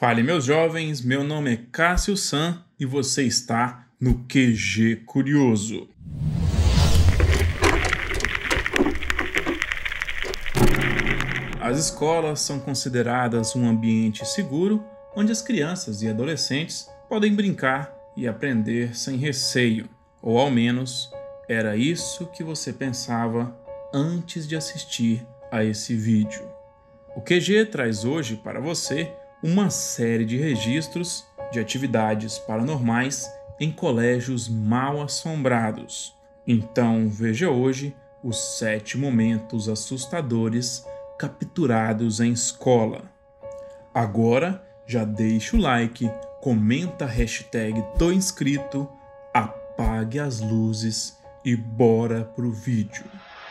Fale, meus jovens, meu nome é Cássio San e você está no QG Curioso. As escolas são consideradas um ambiente seguro onde as crianças e adolescentes podem brincar e aprender sem receio, ou ao menos era isso que você pensava antes de assistir a esse vídeo. O QG traz hoje para você uma série de registros de atividades paranormais em colégios mal assombrados. Então veja hoje os 7 momentos assustadores capturados em escola. Agora já deixa o like, comenta a hashtag tô inscrito, apague as luzes e bora pro vídeo.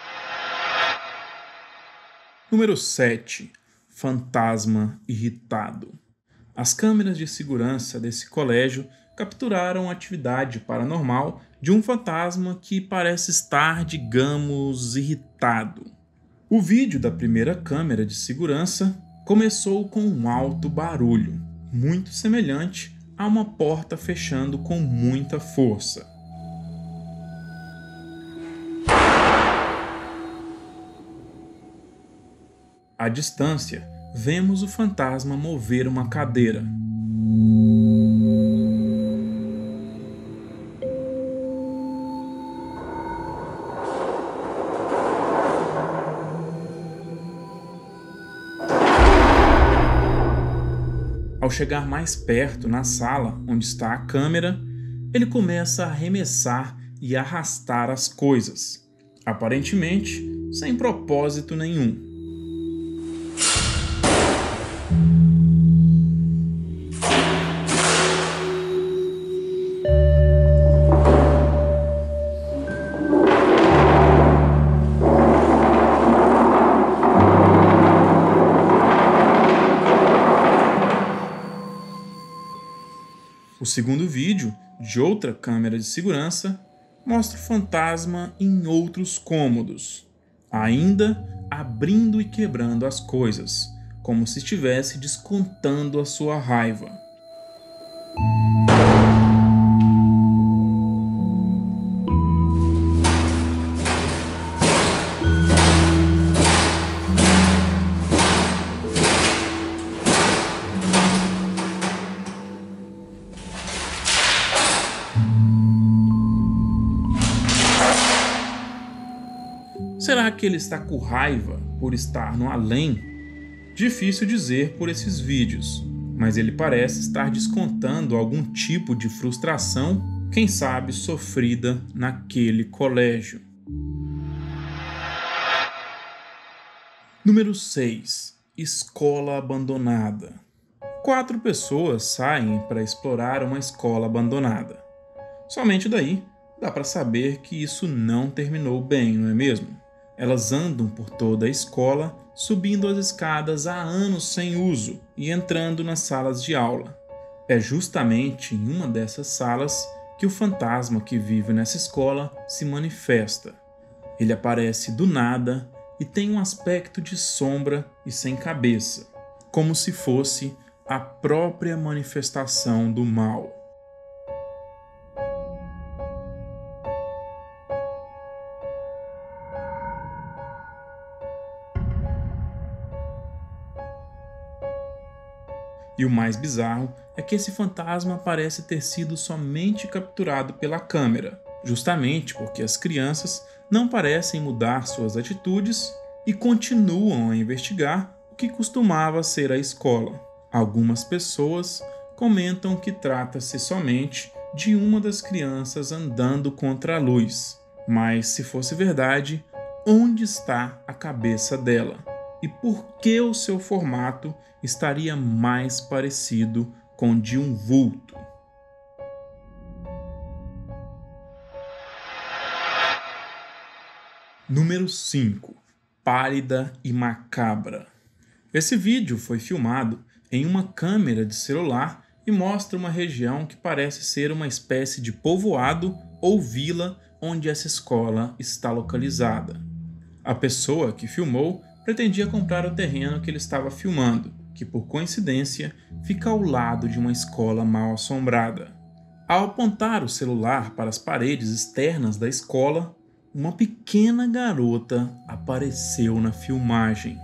Número 7. Fantasma irritado. As câmeras de segurança desse colégio capturaram a atividade paranormal de um fantasma que parece estar, digamos, irritado. O vídeo da primeira câmera de segurança começou com um alto barulho, muito semelhante a uma porta fechando com muita força. À distância, vemos o fantasma mover uma cadeira. Ao chegar mais perto na sala onde está a câmera, ele começa a arremessar e arrastar as coisas, aparentemente sem propósito nenhum. O segundo vídeo, de outra câmera de segurança, mostra o fantasma em outros cômodos, ainda abrindo e quebrando as coisas, como se estivesse descontando a sua raiva. Será que ele está com raiva por estar no além? Difícil dizer por esses vídeos, mas ele parece estar descontando algum tipo de frustração, quem sabe sofrida naquele colégio. Número 6. Escola abandonada. 4 pessoas saem para explorar uma escola abandonada. Somente daí dá para saber que isso não terminou bem, não é mesmo? Elas andam por toda a escola, subindo as escadas há anos sem uso e entrando nas salas de aula. É justamente em uma dessas salas que o fantasma que vive nessa escola se manifesta. Ele aparece do nada e tem um aspecto de sombra e sem cabeça, como se fosse a própria manifestação do mal. E o mais bizarro é que esse fantasma parece ter sido somente capturado pela câmera, justamente porque as crianças não parecem mudar suas atitudes e continuam a investigar o que costumava ser a escola. Algumas pessoas comentam que trata-se somente de uma das crianças andando contra a luz, mas se fosse verdade, onde está a cabeça dela? E por que o seu formato estaria mais parecido com o de um vulto? Número 5. Pálida e macabra. Esse vídeo foi filmado em uma câmera de celular e mostra uma região que parece ser uma espécie de povoado ou vila onde essa escola está localizada. A pessoa que filmou pretendia comprar o terreno que ele estava filmando, que por coincidência fica ao lado de uma escola mal assombrada. Ao apontar o celular para as paredes externas da escola, uma pequena garota apareceu na filmagem.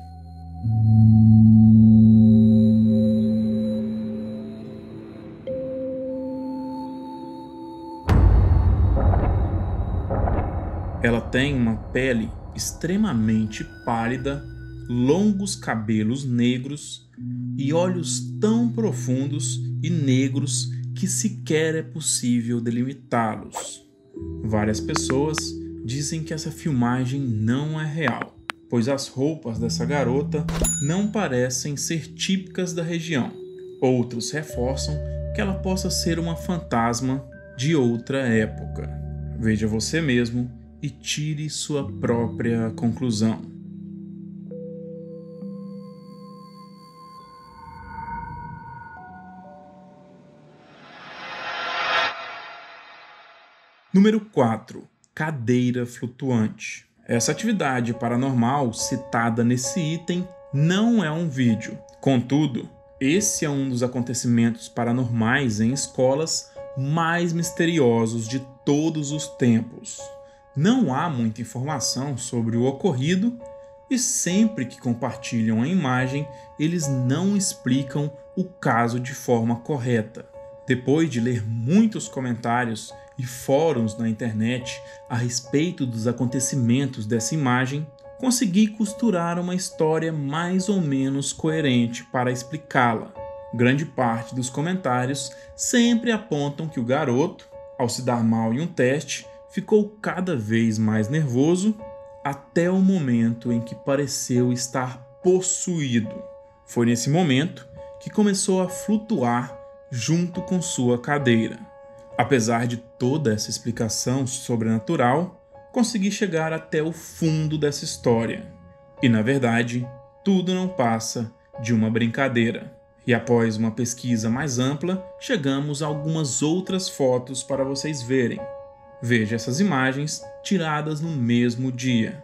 Ela tem uma pele extremamente pálida, longos cabelos negros e olhos tão profundos e negros que sequer é possível delimitá-los. Várias pessoas dizem que essa filmagem não é real, pois as roupas dessa garota não parecem ser típicas da região. Outros reforçam que ela possa ser uma fantasma de outra época. Veja você mesmo e tire sua própria conclusão. Número 4. Cadeira flutuante. Essa atividade paranormal citada nesse item não é um vídeo. Contudo, esse é um dos acontecimentos paranormais em escolas mais misteriosos de todos os tempos. Não há muita informação sobre o ocorrido e sempre que compartilham a imagem, eles não explicam o caso de forma correta. Depois de ler muitos comentários e fóruns na internet a respeito dos acontecimentos dessa imagem, consegui costurar uma história mais ou menos coerente para explicá-la. Grande parte dos comentários sempre apontam que o garoto, ao se dar mal em um teste, ficou cada vez mais nervoso até o momento em que pareceu estar possuído. Foi nesse momento que começou a flutuar junto com sua cadeira. Apesar de toda essa explicação sobrenatural, consegui chegar até o fundo dessa história. E na verdade, tudo não passa de uma brincadeira. E após uma pesquisa mais ampla, chegamos a algumas outras fotos para vocês verem. Veja essas imagens tiradas no mesmo dia.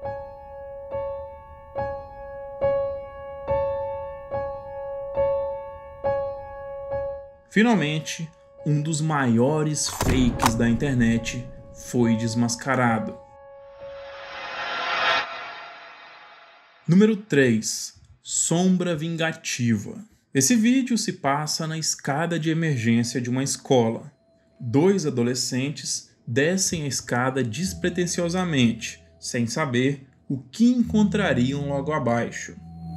Finalmente, um dos maiores fakes da internet foi desmascarado. Número 3. Sombra vingativa. Esse vídeo se passa na escada de emergência de uma escola. 2 adolescentes descem a escada despretensiosamente, sem saber o que encontrariam logo abaixo.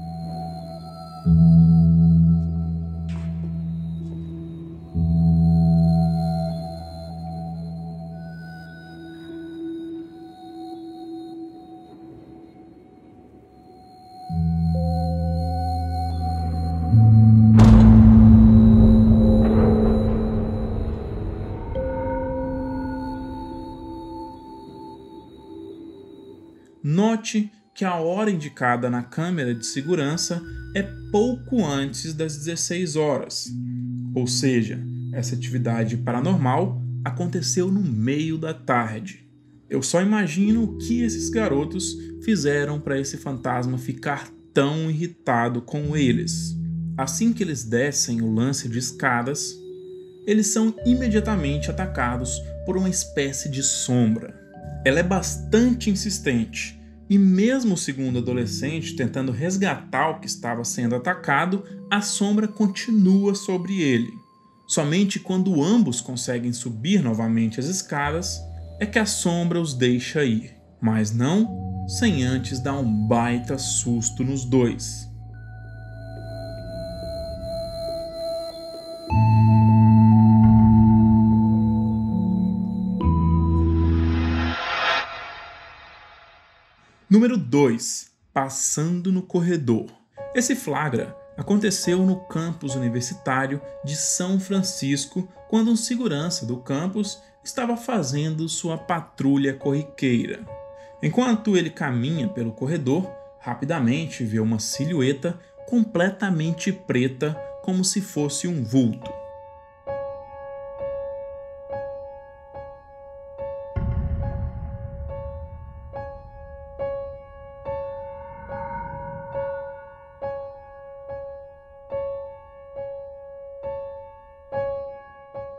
Note que a hora indicada na câmera de segurança é pouco antes das 16 horas, ou seja, essa atividade paranormal aconteceu no meio da tarde. Eu só imagino o que esses garotos fizeram para esse fantasma ficar tão irritado com eles. Assim que eles descem o lance de escadas, eles são imediatamente atacados por uma espécie de sombra. Ela é bastante insistente, e mesmo o segundo adolescente tentando resgatar o que estava sendo atacado, a sombra continua sobre ele. Somente quando ambos conseguem subir novamente as escadas, é que a sombra os deixa ir, mas não sem antes dar um baita susto nos dois. Número 2. Passando no corredor. Esse flagra aconteceu no campus universitário de São Francisco, quando um segurança do campus estava fazendo sua patrulha corriqueira. Enquanto ele caminha pelo corredor, rapidamente vê uma silhueta completamente preta, como se fosse um vulto.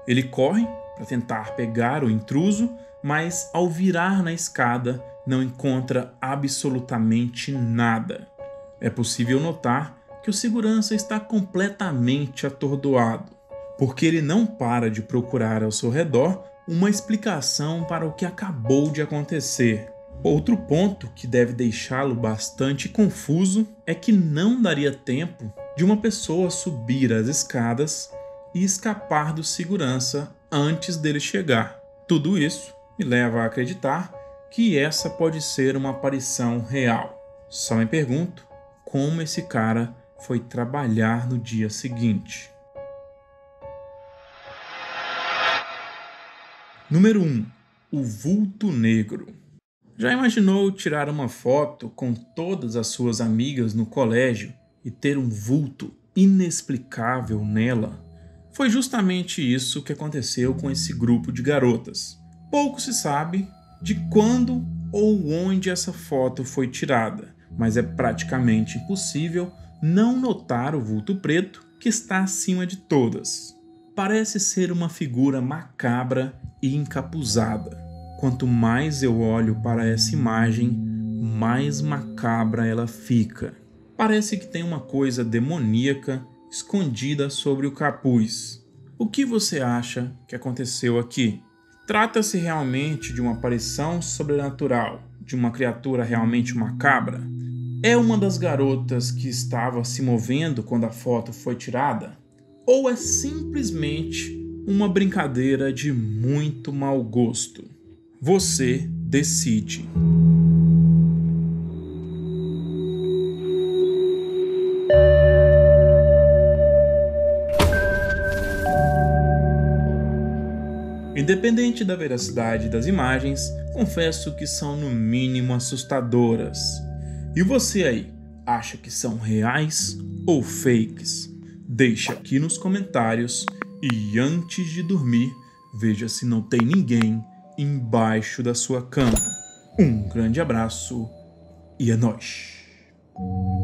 Ele corre para tentar pegar o intruso, mas ao virar na escada não encontra absolutamente nada. É possível notar que o segurança está completamente atordoado, porque ele não para de procurar ao seu redor uma explicação para o que acabou de acontecer. Outro ponto que deve deixá-lo bastante confuso é que não daria tempo de uma pessoa subir as escadas e escapar do segurança antes dele chegar. Tudo isso me leva a acreditar que essa pode ser uma aparição real. Só me pergunto como esse cara foi trabalhar no dia seguinte. Número 1. O vulto negro. Já imaginou tirar uma foto com todas as suas amigas no colégio e ter um vulto inexplicável nela? Foi justamente isso que aconteceu com esse grupo de garotas. Pouco se sabe de quando ou onde essa foto foi tirada, mas é praticamente impossível não notar o vulto preto que está acima de todas. Parece ser uma figura macabra e encapuzada. Quanto mais eu olho para essa imagem, mais macabra ela fica. Parece que tem uma coisa demoníaca escondida sobre o capuz. O que você acha que aconteceu aqui? Trata-se realmente de uma aparição sobrenatural, de uma criatura realmente macabra? É uma das garotas que estava se movendo quando a foto foi tirada? Ou é simplesmente uma brincadeira de muito mau gosto? Você decide. Independente da veracidade das imagens, confesso que são no mínimo assustadoras. E você aí, acha que são reais ou fakes? Deixa aqui nos comentários e antes de dormir, veja se não tem ninguém embaixo da sua cama. Um grande abraço e é nóis!